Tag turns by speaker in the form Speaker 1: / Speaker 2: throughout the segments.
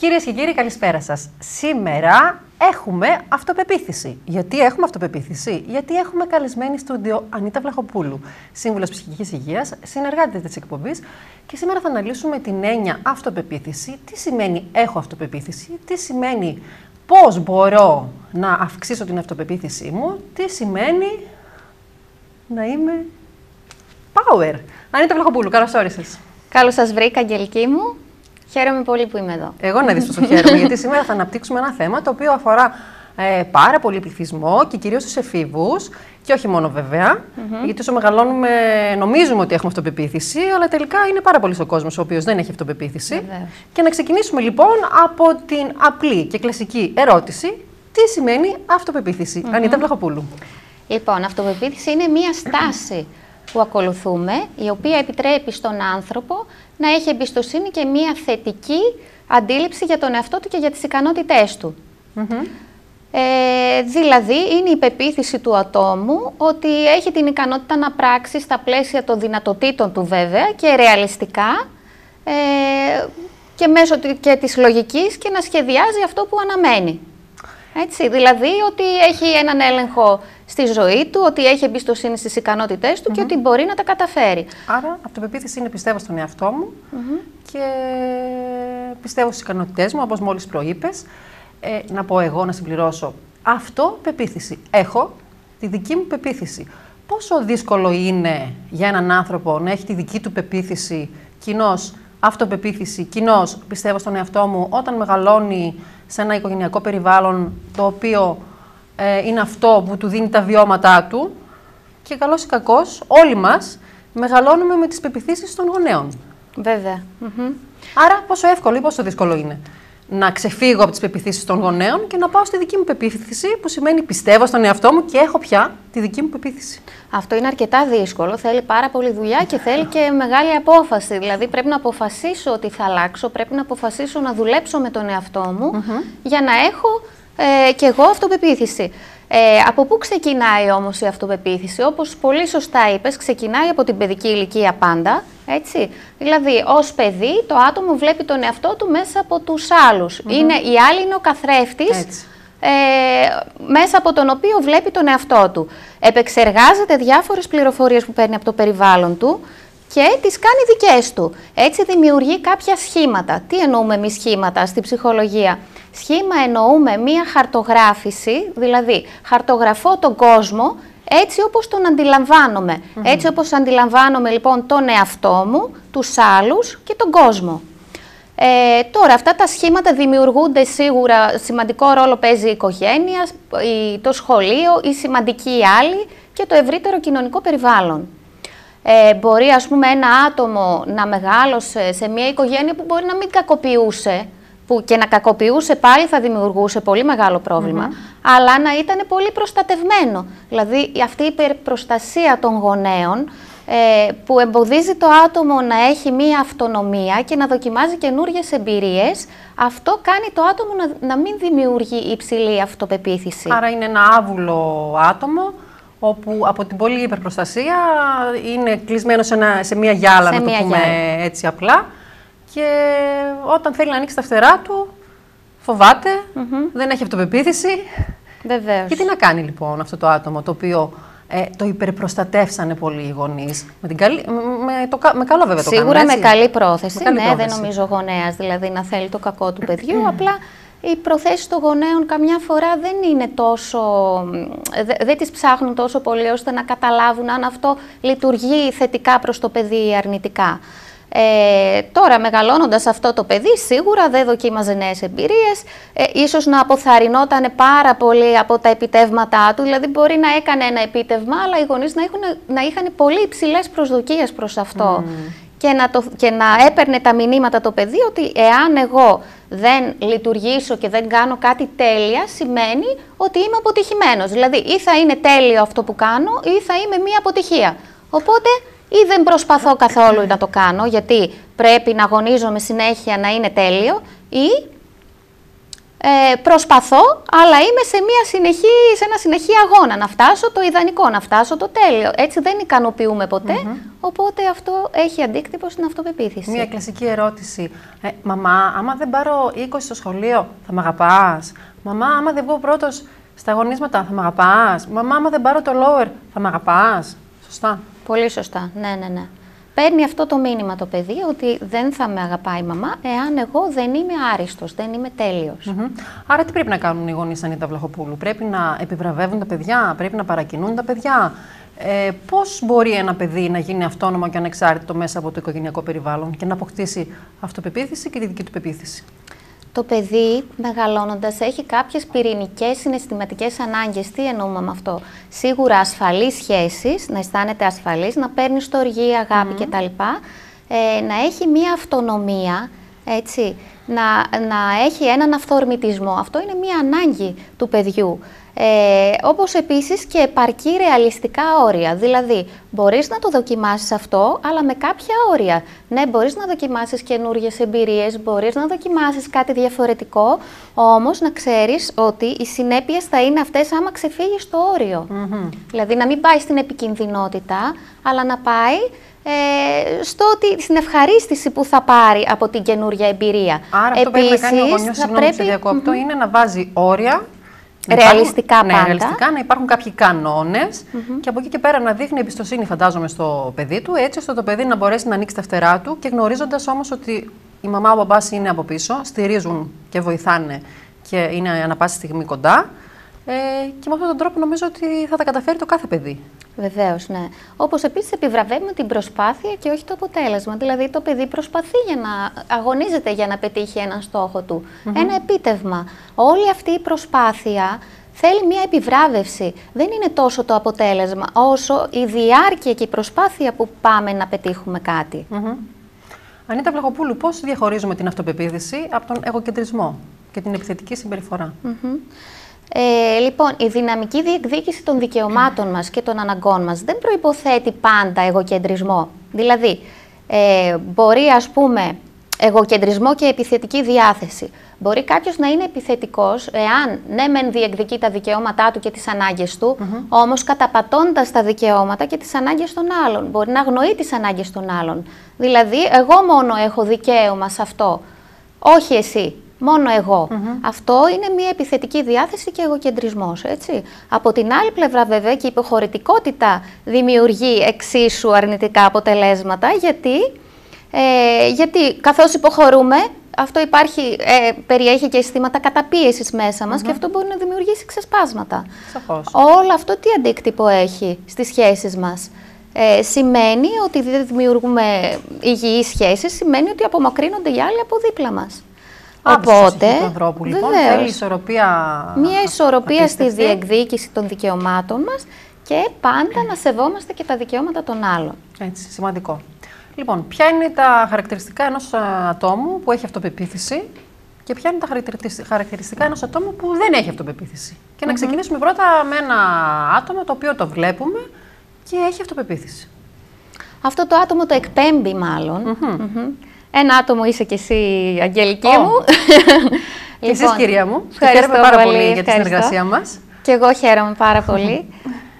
Speaker 1: Κυρίες και κύριοι, καλησπέρα σας. Σήμερα έχουμε αυτοπεποίθηση. Γιατί έχουμε αυτοπεποίθηση? Γιατί έχουμε καλεσμένη στούντιο Ανίτα Βλαχοπούλου, σύμβουλος ψυχικής υγείας, συνεργάτη της εκπομπής, και σήμερα θα αναλύσουμε την έννοια αυτοπεποίθηση. Τι σημαίνει έχω αυτοπεποίθηση, τι σημαίνει πώς μπορώ να αυξήσω την αυτοπεποίθησή μου, τι σημαίνει να είμαι power. Ανίτα Βλαχοπούλου, καλώς όρισες.
Speaker 2: Καλώς σας βρήκα, Αγγελική μου. Χαίρομαι πολύ που είμαι εδώ.
Speaker 1: Εγώ να δεις πόσο χαίρομαι, γιατί σήμερα θα αναπτύξουμε ένα θέμα το οποίο αφορά πάρα πολύ πληθυσμό και κυρίως τους εφήβους, και όχι μόνο βέβαια, γιατί όσο μεγαλώνουμε νομίζουμε ότι έχουμε αυτοπεποίθηση, αλλά τελικά είναι πάρα πολλής ο κόσμος ο οποίος δεν έχει αυτοπεποίθηση.
Speaker 2: Βεβαίως.
Speaker 1: Και να ξεκινήσουμε λοιπόν από την απλή και κλασική ερώτηση: τι σημαίνει αυτοπεποίθηση? Ανίτα Βλαχοπούλου.
Speaker 2: Λοιπόν, αυτοπεποίθηση είναι μία στάση που ακολουθούμε, η οποία επιτρέπει στον άνθρωπο να έχει εμπιστοσύνη και μία θετική αντίληψη για τον εαυτό του και για τις ικανότητές του. Δηλαδή, είναι η πεποίθηση του ατόμου ότι έχει την ικανότητα να πράξει στα πλαίσια των δυνατοτήτων του βέβαια και ρεαλιστικά και μέσω και της λογικής, και να σχεδιάζει αυτό που αναμένει. Έτσι, δηλαδή ότι έχει έναν έλεγχο στη ζωή του, ότι έχει εμπιστοσύνη στις ικανότητές του και ότι μπορεί να τα καταφέρει.
Speaker 1: Άρα, αυτοπεποίθηση είναι πιστεύω στον εαυτό μου και πιστεύω στις ικανότητές μου, όπως μόλις προείπες. Να πω εγώ, να συμπληρώσω, αυτοπεποίθηση. Έχω τη δική μου πεποίθηση. Πόσο δύσκολο είναι για έναν άνθρωπο να έχει τη δική του πεποίθηση, κοινώς αυτοπεποίθηση, κοινώς πιστεύω στον εαυτό μου, όταν μεγαλώνει σε ένα οικογενειακό περιβάλλον το οποίο είναι αυτό που του δίνει τα βιώματά του, και καλώς ή κακώς όλοι μας μεγαλώνουμε με τις πεποιθήσεις των γονέων.
Speaker 2: Βέβαια.
Speaker 1: Άρα πόσο εύκολο ή πόσο δύσκολο είναι να ξεφύγω από τις πεποιθήσεις των γονέων και να πάω στη δική μου πεποίθηση, που σημαίνει πιστεύω στον εαυτό μου και έχω πια τη δική μου πεποίθηση.
Speaker 2: Αυτό είναι αρκετά δύσκολο, θέλει πάρα πολλή δουλειά και θέλει και μεγάλη απόφαση. Δηλαδή πρέπει να αποφασίσω ότι θα αλλάξω, πρέπει να αποφασίσω να δουλέψω με τον εαυτό μου για να έχω και εγώ αυτοπεποίθηση. Από πού ξεκινάει όμως η αυτοπεποίθηση? Όπως πολύ σωστά είπες, ξεκινάει από την παιδική ηλικία πάντα, έτσι. Δηλαδή, ως παιδί, το άτομο βλέπει τον εαυτό του μέσα από τους άλλους. Οι άλλοι είναι ο καθρέφτης, μέσα από τον οποίο βλέπει τον εαυτό του. Επεξεργάζεται διάφορες πληροφορίες που παίρνει από το περιβάλλον του και τις κάνει δικές του. Έτσι δημιουργεί κάποια σχήματα. Τι εννοούμε εμείς σχήματα στην ψυχολογία? Σχήμα εννοούμε μία χαρτογράφηση, δηλαδή χαρτογραφώ τον κόσμο έτσι όπως τον αντιλαμβάνομαι. Έτσι όπως αντιλαμβάνομαι λοιπόν τον εαυτό μου, τους άλλους και τον κόσμο. Τώρα αυτά τα σχήματα δημιουργούνται σίγουρα, σημαντικό ρόλο παίζει η οικογένεια, το σχολείο, οι σημαντικοί άλλοι και το ευρύτερο κοινωνικό περιβάλλον. Μπορεί ας πούμε ένα άτομο να μεγάλωσε σε μια οικογένεια που μπορεί να μην κακοποιούσε, που και να κακοποιούσε πάλι θα δημιουργούσε πολύ μεγάλο πρόβλημα, αλλά να ήταν πολύ προστατευμένο. Δηλαδή αυτή η υπερπροστασία των γονέων που εμποδίζει το άτομο να έχει μία αυτονομία και να δοκιμάζει καινούριες εμπειρίες, αυτό κάνει το άτομο να μην δημιουργεί υψηλή αυτοπεποίθηση.
Speaker 1: Άρα είναι ένα άβουλο άτομο, όπου από την πολύ υπερπροστασία είναι κλεισμένο σε μία γυάλα, να το πούμε έτσι απλά, και όταν θέλει να ανοίξει τα φτερά του, φοβάται, δεν έχει αυτοπεποίθηση.
Speaker 2: Βεβαίως.
Speaker 1: Και τι να κάνει λοιπόν αυτό το άτομο, το οποίο το υπερπροστατεύσανε πολύ οι γονείς, με καλό βέβαια το κάνουν,
Speaker 2: σίγουρα
Speaker 1: έτσι?
Speaker 2: Με καλή πρόθεση,
Speaker 1: καλή πρόθεση.
Speaker 2: Δεν νομίζω ο γονέας δηλαδή να θέλει το κακό του παιδιού, απλά οι προθέσεις των γονέων καμιά φορά δεν είναι τόσο, δεν τις ψάχνουν τόσο πολύ ώστε να καταλάβουν αν αυτό λειτουργεί θετικά προς το παιδί ή αρνητικά. Τώρα μεγαλώνοντας αυτό το παιδί σίγουρα δεν δοκίμαζε νέες εμπειρίες, ίσως να αποθαρρυνόταν πάρα πολύ από τα επιτεύγματά του, δηλαδή μπορεί να έκανε ένα επίτευγμα αλλά οι γονείς να είχαν πολύ υψηλές προσδοκίες προς αυτό και να έπαιρνε τα μηνύματα το παιδί ότι εάν εγώ δεν λειτουργήσω και δεν κάνω κάτι τέλεια, σημαίνει ότι είμαι αποτυχημένος, δηλαδή ή θα είναι τέλειο αυτό που κάνω ή θα είμαι μία αποτυχία, οπότε ή δεν προσπαθώ καθόλου να το κάνω, γιατί πρέπει να αγωνίζομαι συνέχεια να είναι τέλειο, ή Προσπαθώ, αλλά είμαι σε ένα συνεχή αγώνα. Να φτάσω το ιδανικό, να φτάσω το τέλειο. Έτσι δεν ικανοποιούμε ποτέ, οπότε αυτό έχει αντίκτυπο στην αυτοπεποίθηση.
Speaker 1: Μια κλασική ερώτηση. Μαμά, άμα δεν πάρω 20 στο σχολείο, θα μ' αγαπάς? Μαμά, άμα δεν βγω πρώτος στα αγωνίσματα, θα μ' αγαπάς? Μαμά, άμα δεν πάρω το lower, θα μ' αγαπάς? Σωστά.
Speaker 2: Πολύ σωστά, ναι. Παίρνει αυτό το μήνυμα το παιδί, ότι δεν θα με αγαπάει η μαμά εάν εγώ δεν είμαι άριστος, δεν είμαι τέλειος.
Speaker 1: Άρα τι πρέπει να κάνουν οι γονείς, Ανίτα Βλαχοπούλου? Πρέπει να επιβραβεύουν τα παιδιά, πρέπει να παρακινούν τα παιδιά? Πώς μπορεί ένα παιδί να γίνει αυτόνομο και ανεξάρτητο μέσα από το οικογενειακό περιβάλλον και να αποκτήσει αυτοπεποίθηση και τη δική του πεποίθηση?
Speaker 2: Το παιδί, μεγαλώνοντας, έχει κάποιες πυρηνικές συναισθηματικές ανάγκες. Τι εννοούμε με αυτό? Σίγουρα ασφαλείς σχέσεις, να αισθάνεται ασφαλής, να παίρνει στοργή, αγάπη κτλ. Να έχει μία αυτονομία, έτσι, να έχει έναν αυθορμητισμό. Αυτό είναι μία ανάγκη του παιδιού. Όπως επίσης και επαρκή ρεαλιστικά όρια. Δηλαδή, μπορείς να το δοκιμάσεις αυτό, αλλά με κάποια όρια. Ναι, μπορείς να δοκιμάσεις καινούργιες εμπειρίες, μπορείς να δοκιμάσεις κάτι διαφορετικό, όμως να ξέρεις ότι οι συνέπειες θα είναι αυτές άμα ξεφύγεις το όριο. Δηλαδή, να μην πάει στην επικινδυνότητα, αλλά να πάει στην ευχαρίστηση που θα πάρει από την καινούργια εμπειρία.
Speaker 1: Άρα αυτό που πρέπει να κάνει ο γονιός, συγγνώμη που διακόπτω, είναι να βάζει όρια.
Speaker 2: Ρεαλιστικά πάντα.
Speaker 1: Ρεαλιστικά, να υπάρχουν κάποιοι κανόνες και από εκεί και πέρα να δείχνει εμπιστοσύνη, φαντάζομαι, στο παιδί του, έτσι ώστε το παιδί να μπορέσει να ανοίξει τα φτερά του και γνωρίζοντας όμως ότι η μαμά, ο μπαμπάς είναι από πίσω, στηρίζουν και βοηθάνε και είναι ανά πάση στιγμή κοντά. Και με αυτόν τον τρόπο νομίζω ότι θα τα καταφέρει το κάθε παιδί.
Speaker 2: Βεβαίως, ναι. Όπως επίσης επιβραβεύουμε την προσπάθεια και όχι το αποτέλεσμα. Δηλαδή το παιδί προσπαθεί αγωνίζεται για να πετύχει έναν στόχο του, ένα επίτευγμα. Όλη αυτή η προσπάθεια θέλει μια επιβράβευση. Δεν είναι τόσο το αποτέλεσμα, όσο η διάρκεια και η προσπάθεια που πάμε να πετύχουμε κάτι.
Speaker 1: Ανίτα Βλαχοπούλου, πώς διαχωρίζουμε την αυτοπεποίθηση από τον εγωκεντρισμό και την επιθετική συμπεριφορά?
Speaker 2: Λοιπόν, η δυναμική διεκδίκηση των δικαιωμάτων μας και των αναγκών μας δεν προϋποθέτει πάντα εγωκεντρισμό. Δηλαδή, μπορεί, ας πούμε, εγωκεντρισμό και επιθετική διάθεση. Μπορεί κάποιος να είναι επιθετικός εάν ναι μεν διεκδικεί τα δικαιώματά του και τις ανάγκες του, όμως καταπατώντας τα δικαιώματα και τις ανάγκες των άλλων. Μπορεί να αγνοεί τις ανάγκες των άλλων. Δηλαδή, εγώ μόνο έχω δικαίωμα σε αυτό, όχι εσύ. Μόνο εγώ. Αυτό είναι μια επιθετική διάθεση και εγωκεντρισμός, έτσι. Από την άλλη πλευρά, βέβαια, και η υποχωρητικότητα δημιουργεί εξίσου αρνητικά αποτελέσματα, γιατί καθώς υποχωρούμε, αυτό περιέχει και αισθήματα καταπίεσης μέσα μας και αυτό μπορεί να δημιουργήσει ξεσπάσματα.
Speaker 1: Σαφώς.
Speaker 2: Όλο αυτό τι αντίκτυπο έχει στις σχέσεις μας? Σημαίνει ότι δεν δημιουργούμε υγιείς σχέσεις, σημαίνει ότι απομακρύνονται οι άλλοι από δίπλα μας. Οπότε,
Speaker 1: του ανθρώπου, λοιπόν, θέλει ισορροπία.
Speaker 2: Μία ισορροπία στη διεκδίκηση των δικαιωμάτων μας και πάντα να σεβόμαστε και τα δικαιώματα των άλλων.
Speaker 1: Έτσι, σημαντικό. Λοιπόν, ποια είναι τα χαρακτηριστικά ενός ατόμου που έχει αυτοπεποίθηση και ποια είναι τα χαρακτηριστικά ενός ατόμου που δεν έχει αυτοπεποίθηση? Και να ξεκινήσουμε πρώτα με ένα άτομο το οποίο το βλέπουμε και έχει αυτοπεποίθηση.
Speaker 2: Αυτό το άτομο το εκπέμπει μάλλον. Ένα άτομο είσαι και εσύ, Αγγελική μου.
Speaker 1: Και εσείς, κυρία μου. Χαίρομαι πάρα πολύ για τη συνεργασία μας.
Speaker 2: Και εγώ χαίρομαι πάρα πολύ.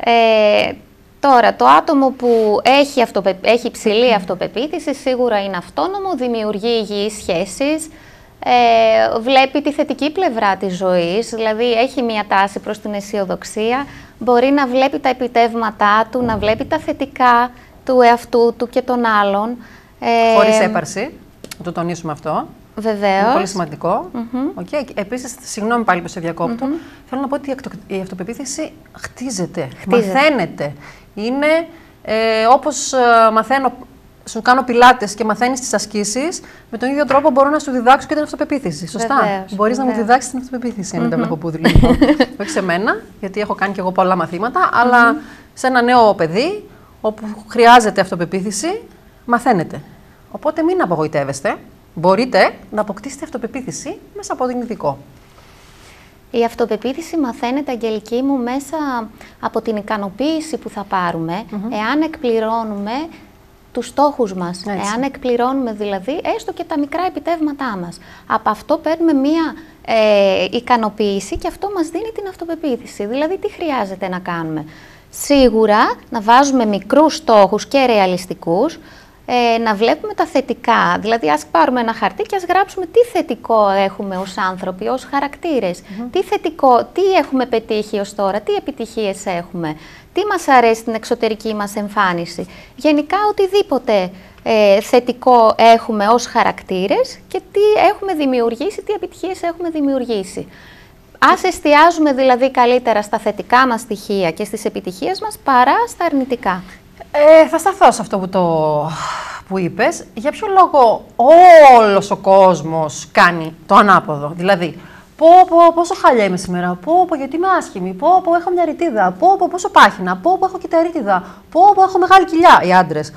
Speaker 2: Τώρα, το άτομο που έχει υψηλή αυτοπεποίθηση σίγουρα είναι αυτόνομο, δημιουργεί υγιείς σχέσεις, βλέπει τη θετική πλευρά της ζωής, δηλαδή έχει μια τάση προς την αισιοδοξία, μπορεί να βλέπει τα επιτεύγματά του, να βλέπει τα θετικά του εαυτού του και των άλλων.
Speaker 1: Χωρίς έπαρση, να το τονίσουμε αυτό.
Speaker 2: Βεβαίως.
Speaker 1: Είναι πολύ σημαντικό. Okay. Επίσης, συγγνώμη πάλι που σε διακόπτω, θέλω να πω ότι η αυτοπεποίθηση χτίζεται, μαθαίνεται. Είναι όπως μαθαίνω, σου κάνω πιλάτες και μαθαίνεις τις ασκήσεις, με τον ίδιο τρόπο μπορώ να σου διδάξω και την αυτοπεποίθηση. Σωστά. Μπορείς να μου διδάξεις την αυτοπεποίθηση, Ανίτα Βλαχοπούλου. Όχι σε μένα, γιατί έχω κάνει και εγώ πολλά μαθήματα, αλλά σε ένα νέο παιδί, όπου χρειάζεται αυτοπεποίθηση, μαθαίνετε. Οπότε μην απογοητεύεστε. Μπορείτε να αποκτήσετε αυτοπεποίθηση μέσα από την ηθικό.
Speaker 2: Η αυτοπεποίθηση μαθαίνεται, Αγγελική μου, μέσα από την ικανοποίηση που θα πάρουμε, εάν εκπληρώνουμε τους στόχους μας.
Speaker 1: Έτσι.
Speaker 2: Εάν εκπληρώνουμε δηλαδή έστω και τα μικρά επιτεύγματά μας. Από αυτό παίρνουμε μία ικανοποίηση και αυτό μας δίνει την αυτοπεποίθηση. Δηλαδή, τι χρειάζεται να κάνουμε? Σίγουρα να βάζουμε μικρούς στόχους και ρεαλιστικούς, να βλέπουμε τα θετικά. Δηλαδή, ας πάρουμε ένα χαρτί και ας γράψουμε τι θετικό έχουμε ως άνθρωποι, ως χαρακτήρες. Τι θετικό, τι έχουμε πετύχει ως τώρα, τι επιτυχίες έχουμε, τι μας αρέσει στην εξωτερική μας εμφάνιση. Γενικά, οτιδήποτε θετικό έχουμε ως χαρακτήρες και τι έχουμε δημιουργήσει, τι επιτυχίες έχουμε δημιουργήσει. Ας εστιάζουμε δηλαδή καλύτερα στα θετικά μας στοιχεία και στις επιτυχίες μας παρά στα αρνητικά.
Speaker 1: Θα σταθώ σε αυτό που είπες. Για ποιο λόγο όλος ο κόσμος κάνει το ανάποδο? Δηλαδή, πόσο χάλια είμαι σήμερα, γιατί είμαι άσχημη, έχω μια ρητίδα, πόσο πάχυνα, έχω κυταρίτιδα, έχω μεγάλη κοιλιά, οι άντρες.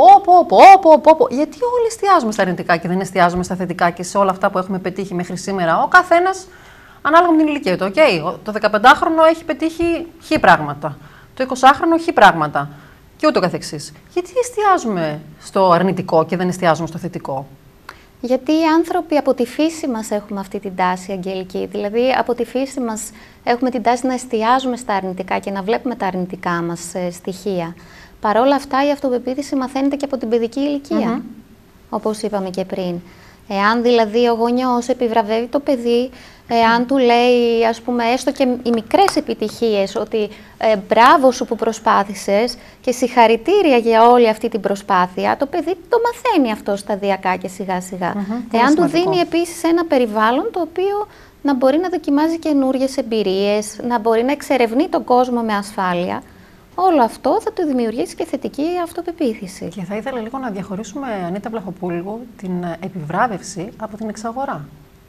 Speaker 1: Γιατί όλοι εστιάζουμε στα αρνητικά και δεν εστιάζουμε στα θετικά και σε όλα αυτά που έχουμε πετύχει μέχρι σήμερα? Ο καθένας ανάλογα με την ηλικία του. Το 15χρονο έχει πετύχει χ πράγματα, το 20χρονο χ πράγματα και ούτω καθεξής. Γιατί εστιάζουμε στο αρνητικό και δεν εστιάζουμε στο θετικό?
Speaker 2: Γιατί οι άνθρωποι από τη φύση μας έχουμε αυτή την τάση, Αγγελική. Δηλαδή, από τη φύση μας έχουμε την τάση να εστιάζουμε στα αρνητικά και να βλέπουμε τα αρνητικά μας στοιχεία. Παρ' όλα αυτά, η αυτοπεποίθηση μαθαίνεται και από την παιδική ηλικία, όπως είπαμε και πριν. Εάν δηλαδή ο γονιός επιβραβεύει το παιδί, εάν του λέει, ας πούμε, έστω και οι μικρές επιτυχίες, ότι μπράβο σου που προσπάθησες και συγχαρητήρια για όλη αυτή την προσπάθεια, το παιδί το μαθαίνει αυτό σταδιακά και σιγά σιγά. Εάν του δίνει επίσης ένα περιβάλλον το οποίο να μπορεί να δοκιμάζει καινούριες εμπειρίες, να μπορεί να εξερευνεί τον κόσμο με ασφάλεια, όλο αυτό θα του δημιουργήσει και θετική αυτοπεποίθηση.
Speaker 1: Και θα ήθελα λίγο να διαχωρίσουμε, Ανίτα Βλαχοπούλου, την επιβράβευση από την εξαγορά.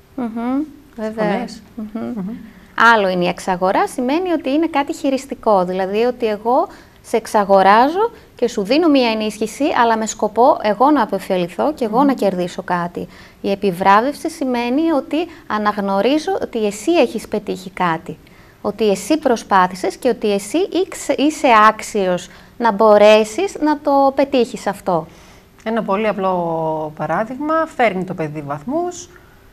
Speaker 2: Βεβαίως. Άλλο είναι η εξαγορά, σημαίνει ότι είναι κάτι χειριστικό. Δηλαδή ότι εγώ σε εξαγοράζω και σου δίνω μία ενίσχυση, αλλά με σκοπό εγώ να αποφεληθώ και εγώ να κερδίσω κάτι. Η επιβράβευση σημαίνει ότι αναγνωρίζω ότι εσύ έχεις πετύχει κάτι. Ότι εσύ προσπάθησες και ότι εσύ είσαι άξιος να μπορέσεις να το πετύχεις αυτό.
Speaker 1: Ένα πολύ απλό παράδειγμα, φέρνει το παιδί βαθμούς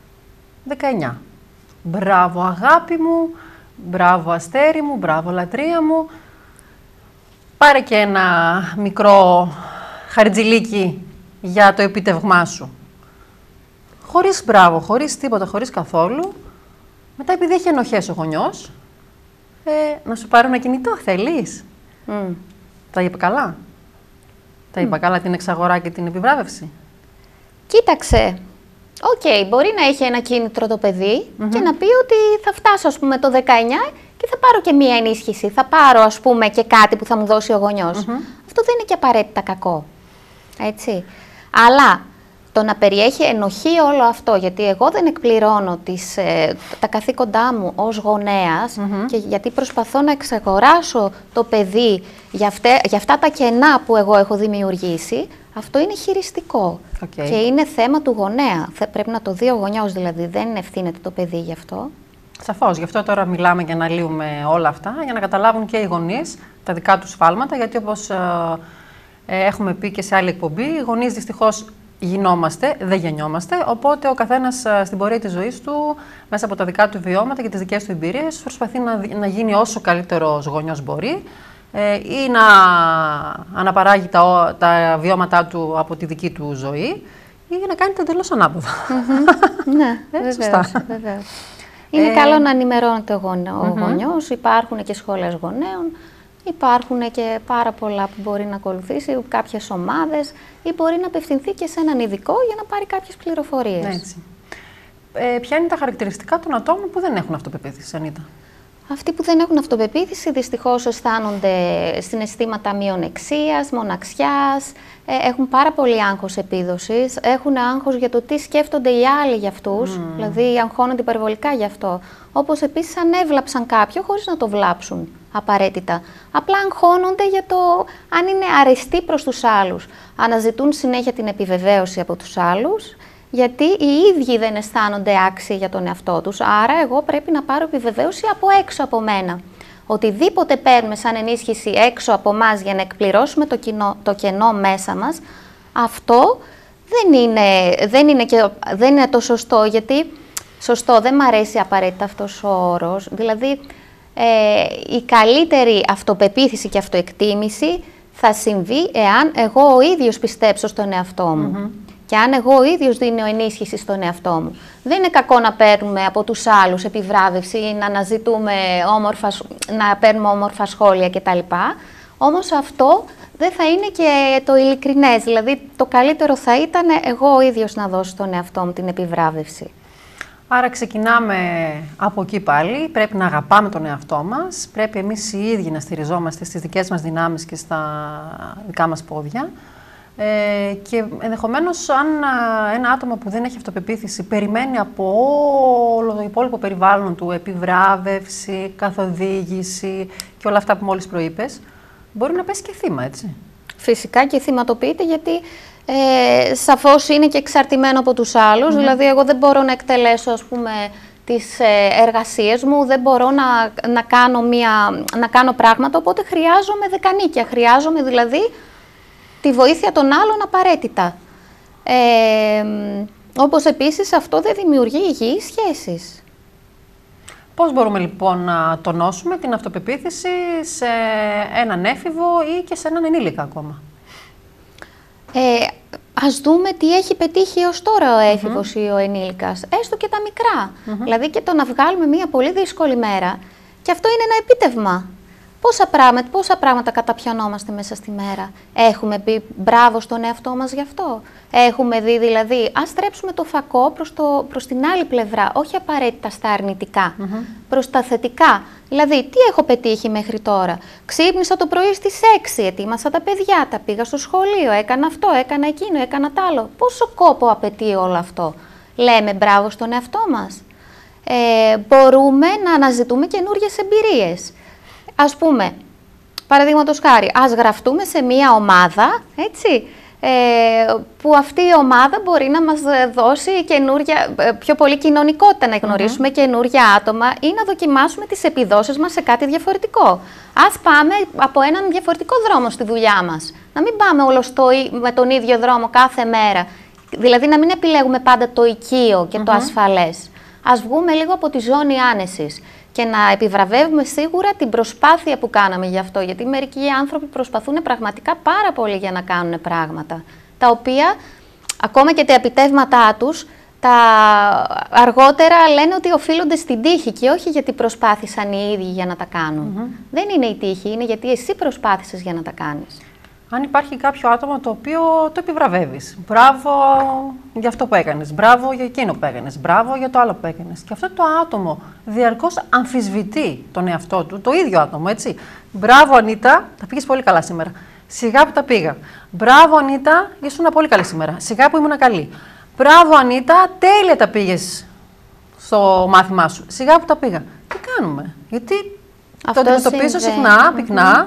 Speaker 1: 19. Μπράβο αγάπη μου, μπράβο αστέρι μου, μπράβο λατρεία μου. Πάρε και ένα μικρό χαριτζιλίκι για το επίτευγμά σου. Χωρίς μπράβο, χωρίς τίποτα, χωρίς καθόλου. Μετά, επειδή έχει ενοχές ο γονιός, να σου πάρει ένα κινητό, θέλεις? Τα είπε καλά? Τα είπα καλά την εξαγορά και την επιβράβευση?
Speaker 2: Κοίταξε, μπορεί να έχει ένα κίνητρο το παιδί και να πει ότι θα φτάσω, ας πούμε, το 19 και θα πάρω και μία ενίσχυση. Θα πάρω, ας πούμε, και κάτι που θα μου δώσει ο γονιός. Αυτό δεν είναι και απαραίτητα κακό. Έτσι. Αλλά το να περιέχει ενοχή όλο αυτό, γιατί εγώ δεν εκπληρώνω τα καθήκοντά μου ως γονέας και γιατί προσπαθώ να εξαγοράσω το παιδί για αυτά τα κενά που εγώ έχω δημιουργήσει, αυτό είναι χειριστικό και είναι θέμα του γονέα. Πρέπει να το δει ο γονιός, δηλαδή δεν ευθύνεται το παιδί γι' αυτό.
Speaker 1: Σαφώς, γι' αυτό τώρα μιλάμε και αναλύουμε όλα αυτά, για να καταλάβουν και οι γονείς τα δικά τους σφάλματα, γιατί όπως έχουμε πει και σε άλλη εκπομπή, οι γονείς δυστυχώς γινόμαστε, δεν γεννιόμαστε, οπότε ο καθένας στην πορεία της ζωής του, μέσα από τα δικά του βιώματα και τις δικές του εμπειρίες, προσπαθεί να γίνει όσο καλύτερος γονιός μπορεί ή να αναπαράγει τα βιώματά του από τη δική του ζωή ή να κάνει το εντελώς ανάποδα.
Speaker 2: Ναι, βεβαίως. Είναι καλό να ενημερώνεται ο γονιός, υπάρχουν και σχόλες γονέων. Υπάρχουν και πάρα πολλά που μπορεί να ακολουθήσει, κάποιες ομάδες ή μπορεί να απευθυνθεί και σε έναν ειδικό για να πάρει κάποιες πληροφορίες.
Speaker 1: Έτσι. Ποια είναι τα χαρακτηριστικά των ατόμων που δεν έχουν αυτοπεποίθηση, Ανίτα?
Speaker 2: Αυτοί που δεν έχουν αυτοπεποίθηση δυστυχώς αισθάνονται συναισθήματα μειονεξίας, μοναξιάς, έχουν πάρα πολύ άγχος επίδοσης, έχουν άγχος για το τι σκέφτονται οι άλλοι για αυτούς, δηλαδή αγχώνονται υπερβολικά γι' αυτό. Όπως επίσης αν έβλαψαν κάποιον χωρίς να το βλάψουν απαραίτητα. Απλά αγχώνονται για το αν είναι αρεστοί προς τους άλλους. Αναζητούν συνέχεια την επιβεβαίωση από τους άλλους, γιατί οι ίδιοι δεν αισθάνονται άξιοι για τον εαυτό τους, άρα εγώ πρέπει να πάρω επιβεβαίωση από έξω από μένα. Οτιδήποτε παίρνουμε σαν ενίσχυση έξω από εμάς για να εκπληρώσουμε το κενό μέσα μας, Αυτό δεν είναι το σωστό, γιατί σωστό δεν μ' αρέσει απαραίτητα αυτός ο όρος. Δηλαδή, η καλύτερη αυτοπεποίθηση και αυτοεκτίμηση θα συμβεί εάν εγώ ο ίδιος πιστέψω στον εαυτό μου. Και αν εγώ ο ίδιος δίνω ενίσχυση στον εαυτό μου. Δεν είναι κακό να παίρνουμε από τους άλλους επιβράβευση ή να αναζητούμε να παίρνουμε όμορφα σχόλια κτλ. Όμως αυτό δεν θα είναι και το ειλικρινές. Δηλαδή το καλύτερο θα ήταν εγώ ο ίδιος να δώσω στον εαυτό μου την επιβράβευση.
Speaker 1: Άρα ξεκινάμε από εκεί πάλι. Πρέπει να αγαπάμε τον εαυτό μας. Πρέπει εμείς οι ίδιοι να στηριζόμαστε στις δικές μας δυνάμεις και στα δικά μας πόδια. Και ενδεχομένως αν ένα άτομο που δεν έχει αυτοπεποίθηση περιμένει από όλο το υπόλοιπο περιβάλλον του επιβράβευση, καθοδήγηση και όλα αυτά που μόλις προείπες, μπορεί να πέσει και θύμα, έτσι.
Speaker 2: Φυσικά και θυματοποιείται, γιατί σαφώς είναι και εξαρτημένο από τους άλλους. Δηλαδή εγώ δεν μπορώ να εκτελέσω, ας πούμε, τις εργασίες μου, δεν μπορώ να κάνω πράγματα, οπότε χρειάζομαι δεκανίκια. Χρειάζομαι δηλαδή τη βοήθεια των άλλων απαραίτητα. Όπως επίσης αυτό δεν δημιουργεί υγιείς σχέσεις.
Speaker 1: Πώς μπορούμε λοιπόν να τονώσουμε την αυτοπεποίθηση σε έναν έφηβο ή και σε έναν ενήλικα ακόμα?
Speaker 2: Ας δούμε τι έχει πετύχει ως τώρα ο έφηβος ή ο ενήλικας, έστω και τα μικρά. Δηλαδή και το να βγάλουμε μια πολύ δύσκολη μέρα, και αυτό είναι ένα επίτευγμα. Πόσα πράγματα καταπιανόμαστε μέσα στη μέρα. Έχουμε πει μπράβο στον εαυτό μας γι' αυτό. Έχουμε δει δηλαδή, ας στρέψουμε το φακό προς την άλλη πλευρά, όχι απαραίτητα στα αρνητικά, προς τα θετικά. Δηλαδή, τι έχω πετύχει μέχρι τώρα? Ξύπνησα το πρωί στις 6, ετοίμασα τα παιδιά, τα πήγα στο σχολείο, έκανα αυτό, έκανα εκείνο, έκανα τ' άλλο. Πόσο κόπο απαιτεί όλο αυτό? Λέμε μπράβο στον εαυτό μας? Μπορούμε να αναζητούμε καινούριες εμπειρίες. Ας πούμε, παραδείγματος χάρη, ας γραφτούμε σε μία ομάδα, έτσι, που αυτή η ομάδα μπορεί να μας δώσει πιο πολύ κοινωνικότητα, να γνωρίσουμε καινούργια άτομα ή να δοκιμάσουμε τις επιδόσεις μας σε κάτι διαφορετικό. Ας πάμε από έναν διαφορετικό δρόμο στη δουλειά μας. Να μην πάμε με τον ίδιο δρόμο κάθε μέρα. Δηλαδή να μην επιλέγουμε πάντα το οικείο και το ασφαλές. Ας βγούμε λίγο από τη ζώνη άνεσης και να επιβραβεύουμε σίγουρα την προσπάθεια που κάναμε γι' αυτό. Γιατί μερικοί άνθρωποι προσπαθούν πραγματικά πάρα πολύ για να κάνουν πράγματα, τα οποία ακόμα και τα επιτεύγματά τους, αργότερα λένε ότι οφείλονται στην τύχη και όχι γιατί προσπάθησαν οι ίδιοι για να τα κάνουν. Δεν είναι η τύχη, είναι γιατί εσύ προσπάθησες για να τα κάνεις.
Speaker 1: Αν υπάρχει κάποιο άτομο το οποίο το επιβραβεύεις. Μπράβο για αυτό που έκανες, μπράβο για εκείνο που έκανες, μπράβο για το άλλο που έκανες. Και αυτό το άτομο διαρκώς αμφισβητεί τον εαυτό του, το ίδιο άτομο, έτσι. Μπράβο Ανίτα, τα πήγες πολύ καλά σήμερα. Σιγά που τα πήγα. Μπράβο Ανίτα, ήσουν πολύ καλή σήμερα. Σιγά που ήμουν καλή. Μπράβο Ανίτα, τέλεια τα πήγες στο μάθημά σου. Σιγά που τα πήγα. Τι κάνουμε? Γιατί το αντιμετωπίζω συχνά, πυκνά,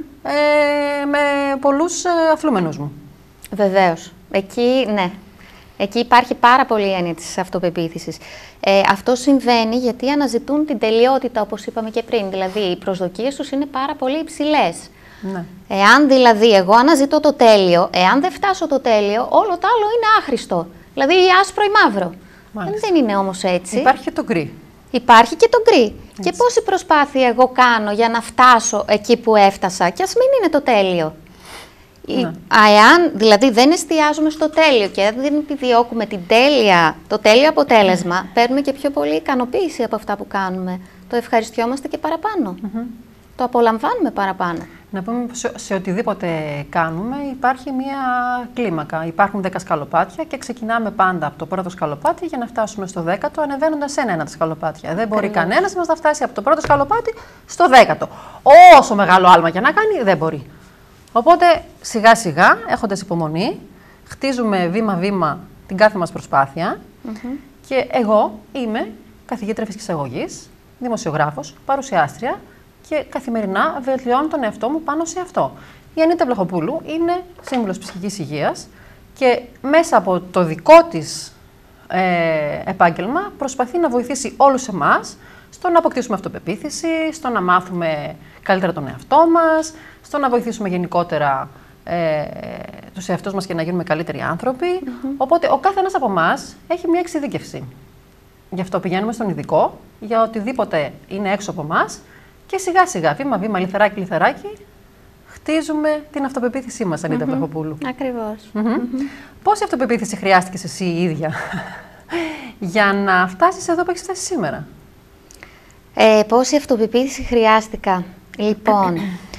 Speaker 1: με πολλούς αθλούμενους μου.
Speaker 2: Βεβαίως. Εκεί, ναι. Εκεί υπάρχει πάρα πολύ έννοια της αυτοπεποίθησης. Αυτό συμβαίνει γιατί αναζητούν την τελειότητα, όπως είπαμε και πριν. Δηλαδή, οι προσδοκίες τους είναι πάρα πολύ υψηλές.
Speaker 1: Ναι.
Speaker 2: Εάν δηλαδή εγώ αναζητώ το τέλειο, εάν δεν φτάσω το τέλειο, όλο το άλλο είναι άχρηστο. Δηλαδή, ή άσπρο ή μαύρο. Δεν είναι όμως έτσι.
Speaker 1: Υπάρχει και το γκρι.
Speaker 2: Υπάρχει και το γκρι. Και πόση προσπάθεια εγώ κάνω για να φτάσω εκεί που έφτασα, και ας μην είναι το τέλειο. Εάν δηλαδή δεν εστιάζουμε στο τέλειο και δεν επιδιώκουμε το τέλειο αποτέλεσμα, παίρνουμε και πιο πολύ ικανοποίηση από αυτά που κάνουμε. Το ευχαριστιόμαστε και παραπάνω. Το απολαμβάνουμε παραπάνω.
Speaker 1: Να πούμε πως σε οτιδήποτε κάνουμε υπάρχει μία κλίμακα. Υπάρχουν 10 σκαλοπάτια και ξεκινάμε πάντα από το πρώτο σκαλοπάτι για να φτάσουμε στο 10ο, ανεβαίνοντας ένα-ένα τα σκαλοπάτια. Δεν μπορεί κανένας μας να φτάσει από το πρώτο σκαλοπάτι στο 10ο. Όσο μεγάλο άλμα και να κάνει, δεν μπορεί. Οπότε σιγά-σιγά, έχοντας υπομονή, χτίζουμε βήμα-βήμα την κάθε μας προσπάθεια. Και εγώ είμαι καθηγήτρια φυσικής αγωγής, δημοσιογράφος, παρουσιάστρια, και καθημερινά βελτιώνω τον εαυτό μου πάνω σε αυτό. Η Ανίτα Βλαχοπούλου είναι σύμβουλος ψυχικής υγείας και μέσα από το δικό της επάγγελμα προσπαθεί να βοηθήσει όλους εμάς στο να αποκτήσουμε αυτοπεποίθηση, στο να μάθουμε καλύτερα τον εαυτό μας, στο να βοηθήσουμε γενικότερα τους εαυτούς μας και να γίνουμε καλύτεροι άνθρωποι. Οπότε ο κάθε ένας από εμάς έχει μια εξειδίκευση. Γι' αυτό πηγαίνουμε στον ειδικό, για οτιδήποτε είναι έξω από εμάς και σιγά σιγά, βήμα-βήμα, λιθαράκι, χτίζουμε την αυτοπεποίθησή μας, Ανίτα Βλαχοπούλου.
Speaker 2: Ακριβώς.
Speaker 1: Πόση αυτοπεποίθηση χρειάστηκες εσύ η ίδια για να φτάσεις εδώ που έχεις φτάσει σήμερα?
Speaker 2: Πόση αυτοπεποίθηση χρειάστηκα? Λοιπόν,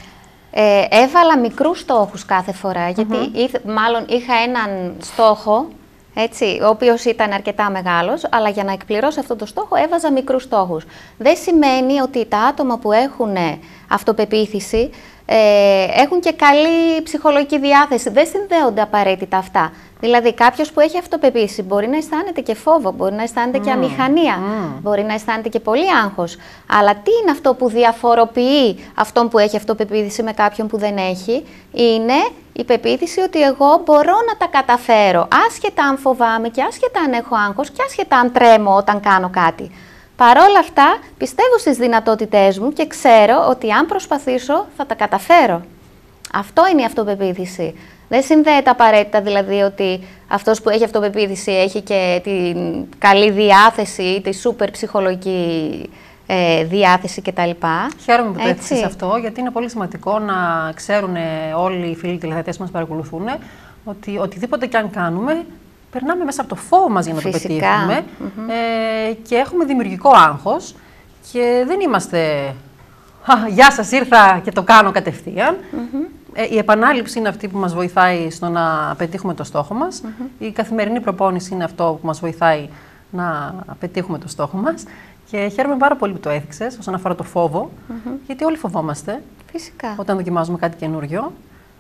Speaker 2: έβαλα μικρούς στόχους κάθε φορά, γιατί μάλλον είχα έναν στόχο, έτσι, ο οποίος ήταν αρκετά μεγάλος, αλλά για να εκπληρώσω αυτό το στόχο έβαζα μικρούς στόχους. Δεν σημαίνει ότι τα άτομα που έχουν αυτοπεποίθηση έχουν και καλή ψυχολογική διάθεση. Δεν συνδέονται απαραίτητα αυτά. Δηλαδή, κάποιος που έχει αυτοπεποίθηση μπορεί να αισθάνεται και φόβο, μπορεί να αισθάνεται και αμηχανία, μπορεί να αισθάνεται και πολύ άγχος. Αλλά τι είναι αυτό που διαφοροποιεί αυτόν που έχει αυτοπεποίθηση με κάποιον που δεν έχει? Είναι η πεποίθηση ότι εγώ μπορώ να τα καταφέρω, άσχετα αν φοβάμαι και άσχετα αν έχω άγχος και άσχετα αν τρέμω όταν κάνω κάτι. Παρόλα αυτά, πιστεύω στις δυνατότητές μου και ξέρω ότι αν προσπαθήσω θα τα καταφέρω. Αυτό είναι η αυτοπεποίθηση. Δεν συνδέεται απαραίτητα δηλαδή ότι αυτός που έχει αυτοπεποίθηση έχει και την καλή διάθεση ή τη σούπερ ψυχολογική διάθεση κτλ.
Speaker 1: Χαίρομαι που το έθεσες αυτό, γιατί είναι πολύ σημαντικό να ξέρουν όλοι οι φίλοι τηλεθεατές που μας παρακολουθούν ότι οτιδήποτε και αν κάνουμε, περνάμε μέσα από το φόβο μας για να το πετύχουμε και έχουμε δημιουργικό άγχος και δεν είμαστε «Γεια σας, ήρθα και το κάνω κατευθείαν». Η επανάληψη είναι αυτή που μας βοηθάει στο να πετύχουμε το στόχο μας. Η καθημερινή προπόνηση είναι αυτό που μας βοηθάει να πετύχουμε το στόχο μας. Και χαίρομαι πάρα πολύ που το έθιξες όσον αφορά το φόβο, γιατί όλοι φοβόμαστε όταν δοκιμάζουμε κάτι καινούριο.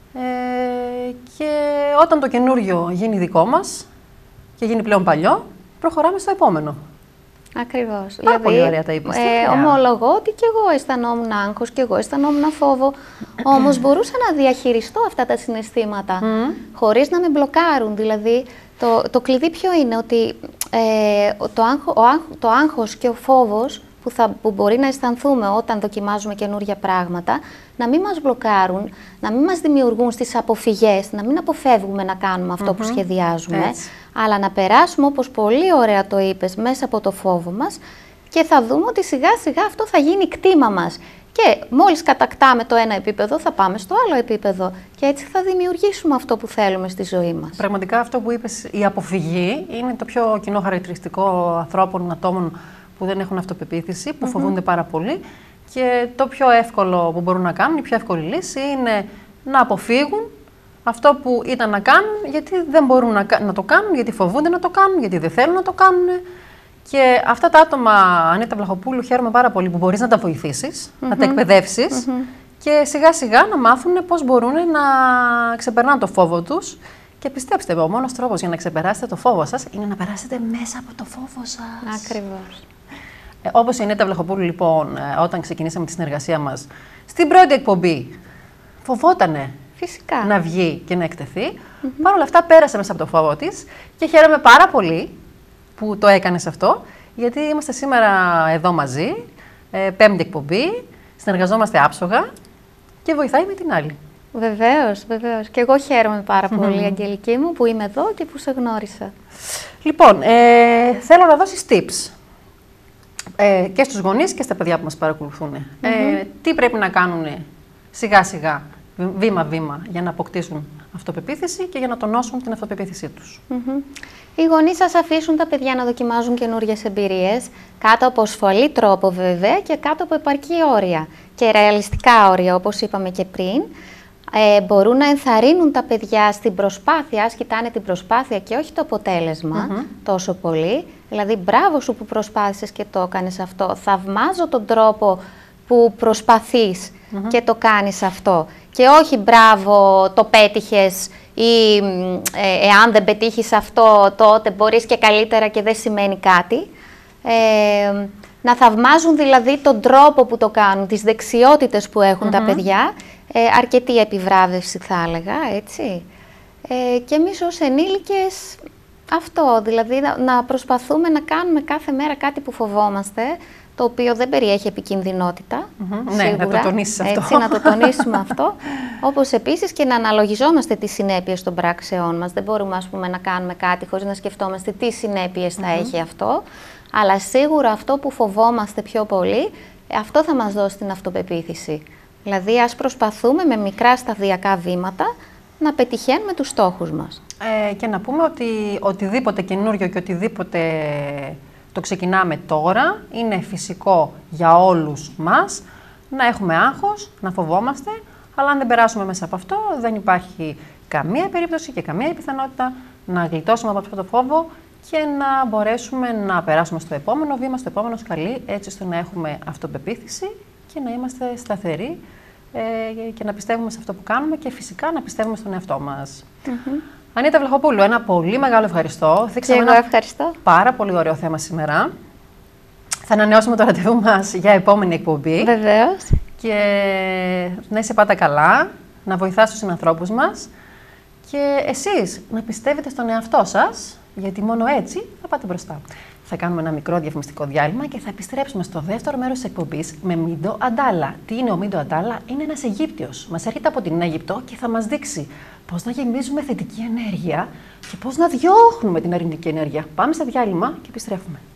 Speaker 1: Και όταν το καινούριο γίνει δικό μας και γίνει πλέον παλιό, προχωράμε στο επόμενο.
Speaker 2: Ακριβώς.
Speaker 1: Πάρα πολύ ωραία τα είπες.
Speaker 2: Ομολογώ ότι και εγώ αισθανόμουν άγχος και εγώ αισθανόμουν φόβο, όμως μπορούσα να διαχειριστώ αυτά τα συναισθήματα χωρίς να με μπλοκάρουν. Δηλαδή, το κλειδί ποιο είναι? Ότι το άγχος και ο φόβος που μπορεί να αισθανθούμε όταν δοκιμάζουμε καινούργια πράγματα, να μην μας μπλοκάρουν, να μην μας δημιουργούν στις αποφυγές, να μην αποφεύγουμε να κάνουμε αυτό που σχεδιάζουμε, αλλά να περάσουμε, όπως πολύ ωραία το είπες, μέσα από το φόβο μας και θα δούμε ότι σιγά σιγά αυτό θα γίνει κτήμα μας. Και μόλις κατακτάμε το ένα επίπεδο, θα πάμε στο άλλο επίπεδο και έτσι θα δημιουργήσουμε αυτό που θέλουμε στη ζωή μας.
Speaker 1: Πραγματικά αυτό που είπες, η αποφυγή, είναι το πιο κοινό χαρακτηριστικό ανθρώπων, ατόμων που δεν έχουν αυτοπεποίθηση, που φοβούνται πάρα πολύ. Και το πιο εύκολο που μπορούν να κάνουν, η πιο εύκολη λύση είναι να αποφύγουν αυτό που ήταν να κάνουν, γιατί δεν μπορούν να το κάνουν, γιατί φοβούνται να το κάνουν, γιατί δεν θέλουν να το κάνουν. Και αυτά τα άτομα, Ανίτα Βλαχοπούλου, χαίρομαι πάρα πολύ που μπορείς να τα βοηθήσεις, να τα εκπαιδεύσεις και σιγά σιγά να μάθουν πώς μπορούν να ξεπερνάνε το φόβο τους. Και πιστέψτε με, ο μόνος τρόπος για να ξεπεράσετε το φόβο σας είναι να περάσετε μέσα από το φόβο σας.
Speaker 2: Ακριβώς.
Speaker 1: Όπως η Ανίτα Βλαχοπούλου, λοιπόν, όταν ξεκινήσαμε τη συνεργασία μας, στην πρώτη εκπομπή φοβότανε να βγει και να εκτεθεί. Παρ' όλα αυτά πέρασε μέσα από το φόβο της και χαίρομαι πάρα πολύ που το έκανες αυτό, γιατί είμαστε σήμερα εδώ μαζί, πέμπτη εκπομπή, συνεργαζόμαστε άψογα και βοηθάει με την άλλη.
Speaker 2: Βεβαίως, βεβαίως. Και εγώ χαίρομαι πάρα πολύ, Αγγελική μου, που είμαι εδώ και που σε γνώρισα.
Speaker 1: Λοιπόν, θέλω να δώσεις tips και στους γονείς και στα παιδιά που μας παρακολουθούν. Τι πρέπει να κάνουν σιγά σιγά, βήμα-βήμα, για να αποκτήσουν αυτοπεποίθηση και για να τονώσουν την αυτοπεποίθησή τους.
Speaker 2: Οι γονείς σας αφήσουν τα παιδιά να δοκιμάζουν καινούριες εμπειρίες, κάτω από ασφαλή τρόπο βέβαια και κάτω από επαρκή όρια και ρεαλιστικά όρια, όπως είπαμε και πριν. Μπορούν να ενθαρρύνουν τα παιδιά στην προσπάθεια, ας κοιτάνε την προσπάθεια και όχι το αποτέλεσμα τόσο πολύ. Δηλαδή, μπράβο σου που προσπάθησες και το έκανες αυτό. Θαυμάζω τον τρόπο που προσπαθείς και το κάνεις αυτό. Και όχι μπράβο, το πέτυχες ή εάν δεν πετύχεις αυτό, τότε μπορείς και καλύτερα και δεν σημαίνει κάτι. Να θαυμάζουν δηλαδή τον τρόπο που το κάνουν, τις δεξιότητες που έχουν τα παιδιά. Αρκετή επιβράβευση θα έλεγα, έτσι. Και εμείς ως ενήλικες αυτό, δηλαδή να προσπαθούμε να κάνουμε κάθε μέρα κάτι που φοβόμαστε, το οποίο δεν περιέχει επικινδυνότητα.
Speaker 1: Ναι, να το τονίσεις αυτό.
Speaker 2: Έτσι, να το τονίσουμε αυτό. Όπως επίσης και να αναλογιζόμαστε τις συνέπειες των πράξεών μας. Δεν μπορούμε, ας πούμε, να κάνουμε κάτι χωρίς να σκεφτόμαστε τι συνέπειες θα έχει αυτό. Αλλά σίγουρα αυτό που φοβόμαστε πιο πολύ, αυτό θα μας δώσει την αυτοπεποίθηση. Δηλαδή, ας προσπαθούμε με μικρά σταδιακά βήματα να πετυχαίνουμε τους στόχους μας.
Speaker 1: Και να πούμε ότι οτιδήποτε καινούριο και οτιδήποτε το ξεκινάμε τώρα, είναι φυσικό για όλους μας να έχουμε άγχος, να φοβόμαστε, αλλά αν δεν περάσουμε μέσα από αυτό, δεν υπάρχει καμία περίπτωση και καμία πιθανότητα να γλιτώσουμε από αυτό το φόβο και να μπορέσουμε να περάσουμε στο επόμενο βήμα, στο επόμενο σκαλί, έτσι ώστε να έχουμε αυτοπεποίθηση και να είμαστε σταθεροί και να πιστεύουμε σε αυτό που κάνουμε και φυσικά να πιστεύουμε στον εαυτό μας. Ανίτα Βλαχοπούλου, ένα πολύ μεγάλο ευχαριστώ.
Speaker 2: Και εγώ ευχαριστώ.
Speaker 1: Πάρα πολύ ωραίο θέμα σήμερα. Θα ανανεώσουμε το ραντεβού μας για επόμενη εκπομπή.
Speaker 2: Βεβαίως.
Speaker 1: Και να είσαι πάντα καλά, να βοηθάς τους συνανθρώπους μας και εσείς να πιστεύετε στον εαυτό σας, γιατί μόνο έτσι θα πάτε μπροστά. Θα κάνουμε ένα μικρό διαφημιστικό διάλειμμα και θα επιστρέψουμε στο δεύτερο μέρος της εκπομπής με Μίντο Αντάλα. Τι είναι ο Μίντο Αντάλα? Είναι ένας Αιγύπτιος. Μας έρχεται από την Αίγυπτο και θα μας δείξει πώς να γεμίζουμε θετική ενέργεια και πώς να διώχνουμε την αρνητική ενέργεια. Πάμε σε διάλειμμα και επιστρέφουμε.